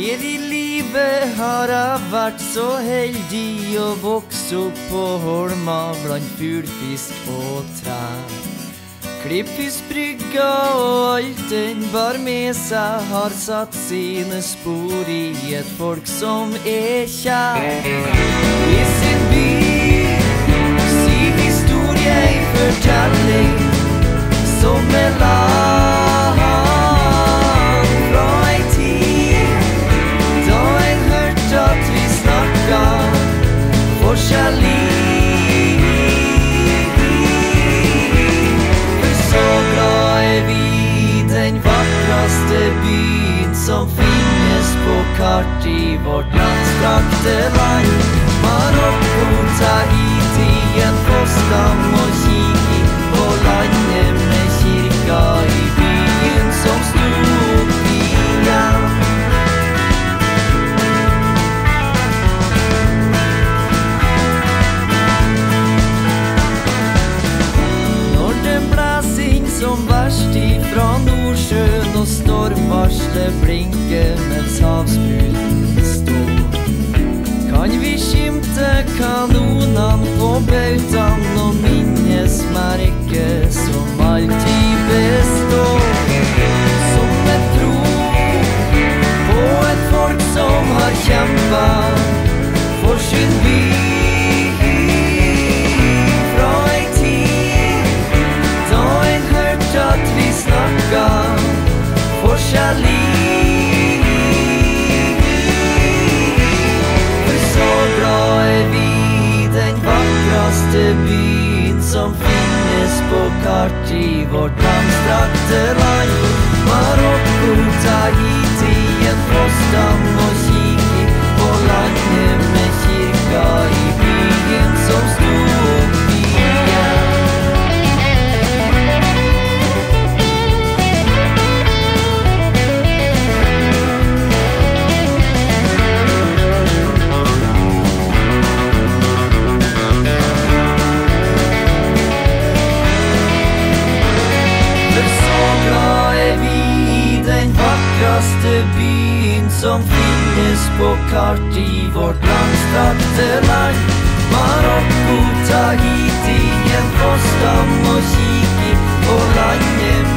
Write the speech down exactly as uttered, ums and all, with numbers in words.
Her i livet har jeg vært så heldig å vokse opp på holma blant fuglfisk og trær. Klippfiskbrygga og alt den bar med seg har satt sine spor i et folk som er kjær. I sin by, sin historie en fortelling som er lang fra ei tid da en hørte at vi snakka forskjellig. Byen som finnes på kart i vårt landstrakte land. Marokko, Tahiti, en påskam og kiki på landet med kirka i byen som stod opp igjen. Når det blæser inn som verst ifra Nordsjøen og stormvarslet blinker mens havspruten står, kan vi skimte kanonene på bautaen og minnesmerket som alltid består. Som et tro på et folk som har kjempet for sin by fra ei tid da en hørte at vi snakket forskjellig. For så glad er vi den vakreste byen som finnes på kart i vårt landstrakte land. Marokko, Tahiti, en påstand og kiki på landet med kirka i byen som stod opp igjen. Byen som finnes på kart i vårt landstrakte land. Marokko, Tahiti, en påstand og kiki på landet